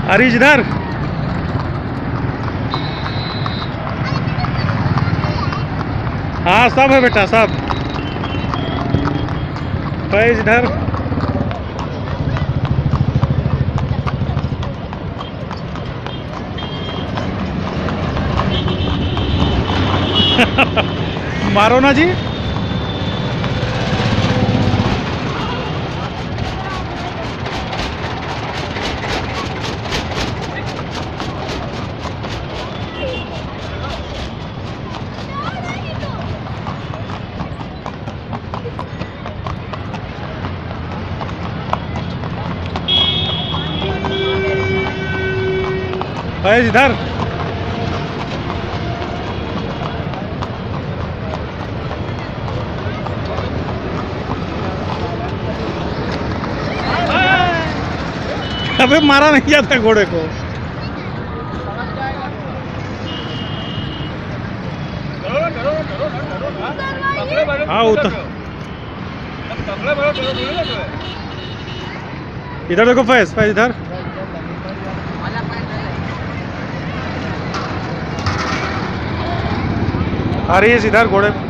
हरीश इधर। हाँ सब है बेटा सब। फैज इधर। मारो ना जी। फैज इधर। अबे मारा नहीं जाता घोड़े को। हाँ उतर। इधर देखो फैज, फैज इधर। हरीश इधर घोड़े।